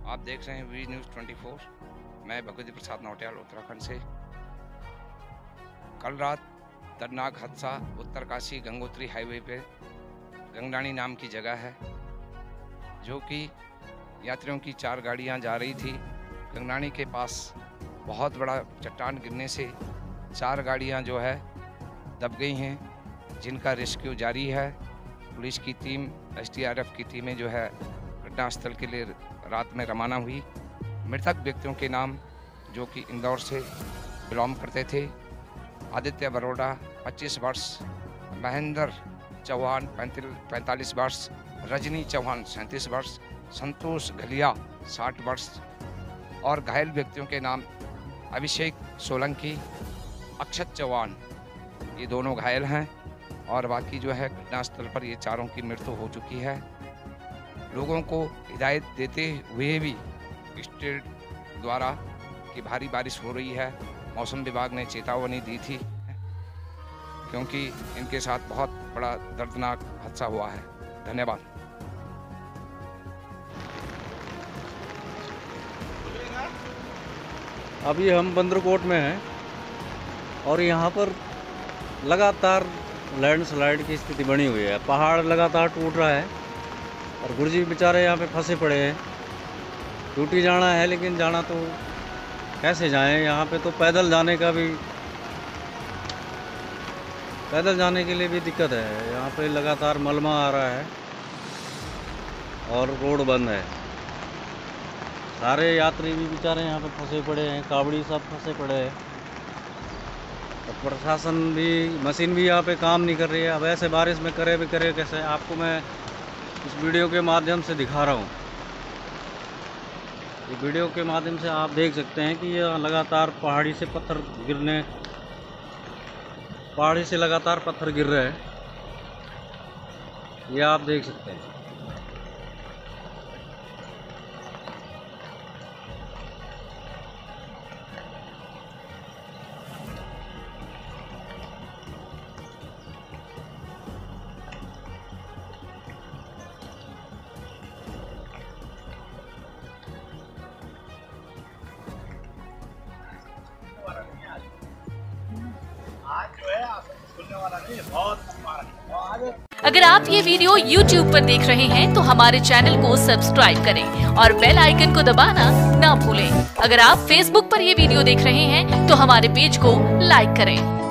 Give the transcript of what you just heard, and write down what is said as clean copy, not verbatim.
आप देख रहे हैं वी न्यूज़ 24। मैं भगवती प्रसाद नौटियाल उत्तराखंड से। कल रात दर्दनाक हादसा उत्तरकाशी गंगोत्री हाईवे पे गंगनानी नाम की जगह है, जो कि यात्रियों की 4 गाड़ियां जा रही थी। गंगनानी के पास बहुत बड़ा चट्टान गिरने से 4 गाड़ियां जो है दब गई हैं, जिनका रेस्क्यू जारी है। पुलिस की टीम, SDRF की टीमें जो है घटनास्थल के लिए रात में रवाना हुई। मृतक व्यक्तियों के नाम जो कि इंदौर से बिलोंग करते थे: आदित्य बरोड़ा 25 वर्ष, महेंद्र चौहान 45 वर्ष, रजनी चौहान 37 वर्ष, संतोष घलिया 60 वर्ष। और घायल व्यक्तियों के नाम अभिषेक सोलंकी, अक्षत चौहान, ये दोनों घायल हैं। और बाकी जो है घटनास्थल पर ये चारों की मृत्यु हो चुकी है। लोगों को हिदायत देते हुए भी स्टेट द्वारा कि भारी बारिश हो रही है, मौसम विभाग ने चेतावनी दी थी, क्योंकि इनके साथ बहुत बड़ा दर्दनाक हादसा हुआ है। धन्यवाद। अभी हम बंदरकोट में हैं और यहाँ पर लगातार लैंडस्लाइड की स्थिति बनी हुई है। पहाड़ लगातार टूट रहा है और गुरुजी बेचारे यहाँ पे फंसे पड़े हैं। ड्यूटी जाना है, लेकिन जाना तो कैसे जाएं? यहाँ पे तो पैदल जाने के लिए भी दिक्कत है। यहाँ पे लगातार मलबा आ रहा है और रोड बंद है। सारे यात्री भी बेचारे यहाँ पे फंसे पड़े हैं, कावड़ी सब फंसे पड़े हैं। और प्रशासन भी, मशीन भी यहाँ पे काम नहीं कर रही है। अब ऐसे बारिश में करे भी करे कैसे? आपको मैं इस वीडियो के माध्यम से दिखा रहा हूँ। ये वीडियो के माध्यम से आप देख सकते हैं कि यह लगातार पहाड़ी से लगातार पत्थर गिर रहे हैं। ये आप देख सकते हैं। अगर आप ये वीडियो YouTube पर देख रहे हैं तो हमारे चैनल को सब्सक्राइब करें और बेल आइकन को दबाना ना भूलें। अगर आप Facebook पर ये वीडियो देख रहे हैं तो हमारे पेज को लाइक करें।